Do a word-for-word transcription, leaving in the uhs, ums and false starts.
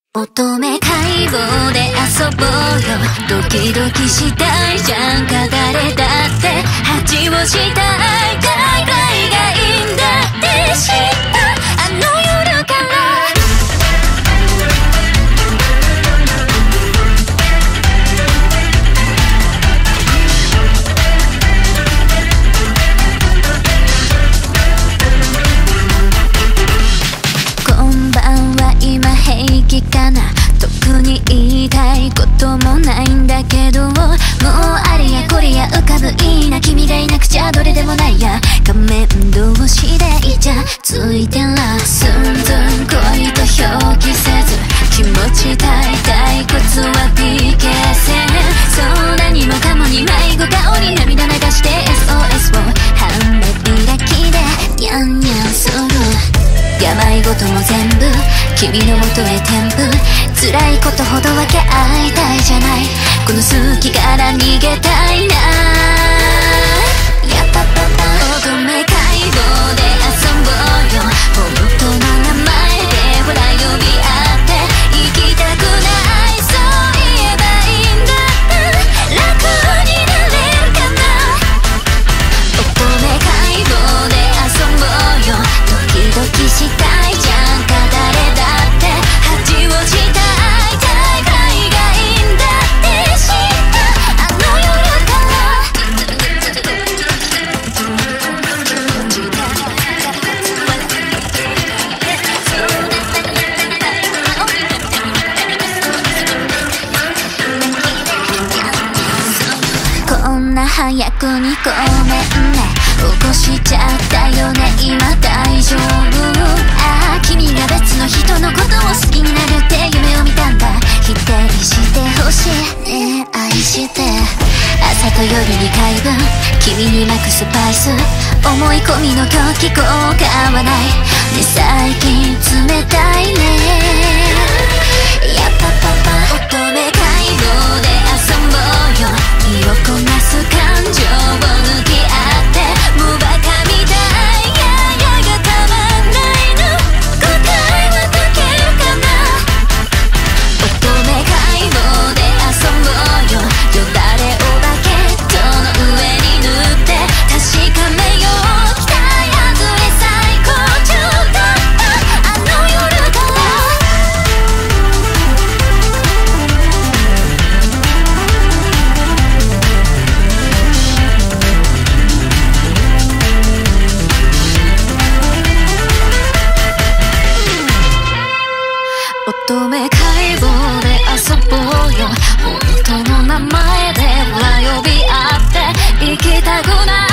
乙女解剖で遊ぼうよ。ドキドキしたいじゃんか誰だって。恥をしたい大概がいいんだって知ったあの夜から。こんばんは今平気かな。特に言いたいこともないんだけど、もうあれやこれや浮かぶいいな。君がいなくちゃどれでもないや。仮面同士でイチャついてら寸分恋と表記せず気持ちたい退屈は ピーケー 線。そう何もかもに迷子顔に涙流して エスオーエス を半目開きでニャンニャンする。病事も全部君のもとへ添付。辛いことほど分け合いたいじゃない。この好きから逃げたいな。やっぱぱぱ乙女解剖で遊ぼうよ。本当の名前でほら呼び合って行きたくない。そう言えばいいんだ。楽になれるかな。乙女解剖で遊ぼうよ。ドキドキしたいじゃんか誰だって。恥をしたい大概がいいんだって知ったあの夜から。こんな早くにごめんね起こしちゃったよね今大丈夫。ああ君が別の人のことを好きになるって夢を見たんだ。否定してほしいねえ愛して朝と夜に回分君にまくスパイス思い込みの狂気効果はない。ね最近冷たいね。やっぱぱぱ乙女解剖で遊ぼうよ。身をこなす感情を抜き合ってもうバカみたいややがたまんないの。答えは解けるかな。乙女解剖で遊ぼうよ。よだれをバケットの上に塗って確かめよう。期待外れ最高潮だったあの夜から。乙女解剖で遊ぼうよ。本当の名前でほら呼び合って行きたくない。